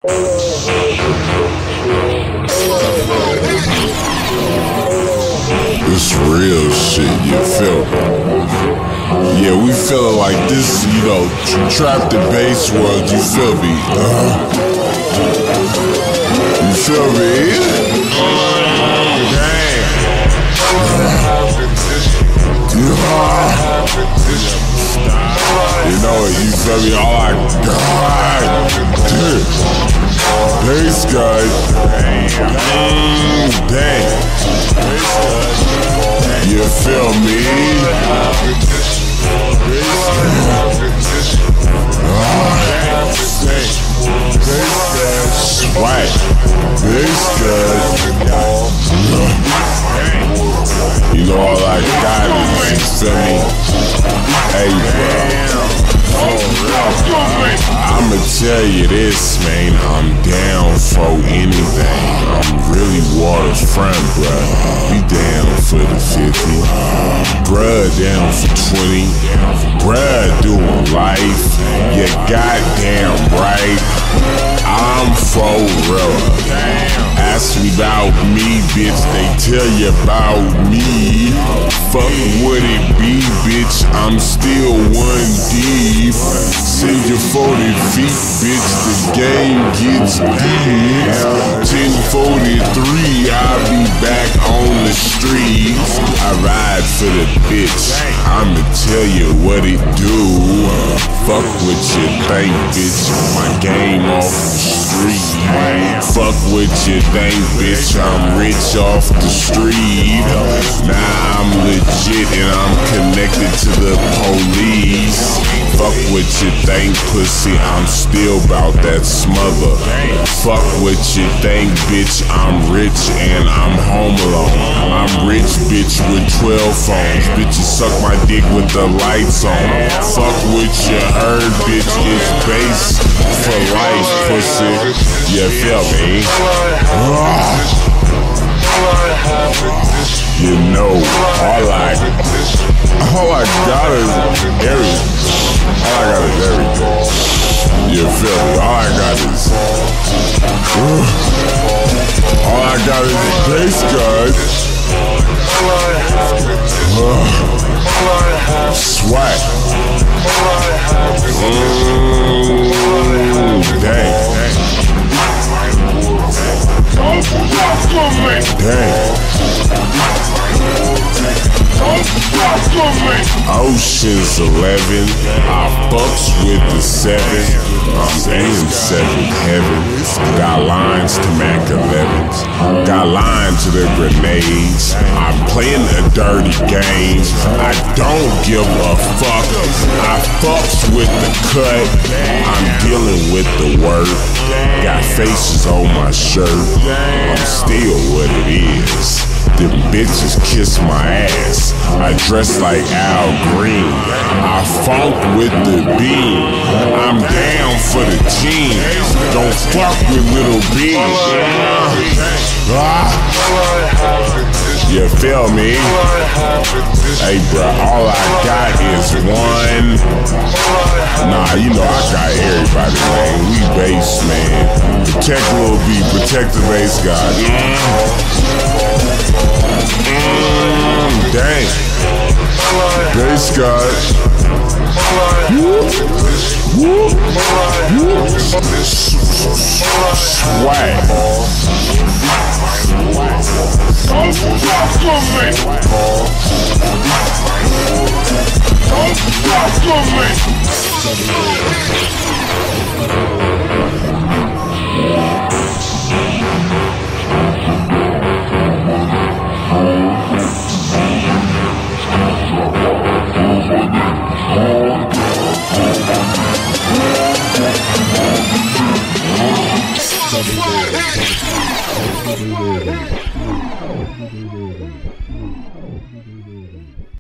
This real shit, you feel me? Yeah, we feeling like this, you know, trap the bass world, you feel me? You feel me? Damn. You know it, you feel me? All I got. Bass guy. Dang. You feel me? Swag. Bass guy. You know all I got is, you feel me? Hey, bro. I'ma tell you this, man, I'm down for anything. I'm really waterfront, bruh. We down for the 50. Bruh down for 20. Bruh doing life. You goddamn right. I'm for real. Ask me about me, bitch, they tell you about me. Fuck would it be, bitch, I'm still one deep. Send your 40 feet, bitch, the game gets deep. 10:43, I'll be back on the streets. I ride for the bitch, I'ma tell you what it do. Fuck what you think, bitch, my game off the street. Fuck what you think, bitch, I'm rich off the street. Now I'm legit and I'm connected to the police. Fuck what you think, pussy, I'm still bout that smother. Fuck what you think, bitch, I'm rich and I'm home alone. I'm rich, bitch, with 12 phones. Bitches suck my dick with the lights on. Fuck what you heard, bitch, it's bass for life, pussy. You feel me? You know, all I got is everything. All I got is everything. You feel me? All I got is bass guys. Swag. Dang. Ocean's 11, I fucks with the 7. I'm in 7th heaven. Got lines to Mac 11s. Got lines to the grenades. I'm playing a dirty game. I don't give a fuck. I fucks with the cut. I'm dealing with the work. Got faces on my shirt. I'm still what it is. Them bitches kiss my ass. I dress like Al Green. I funk with the beam. I'm down for the team. Don't fuck with little beans. You feel me? Hey, bro, all I got is one. Nah, you know I got everybody, man. We bass, man. Protect Lil B, protect the bass guy. Dang. Bass guy. Swag. Thank you.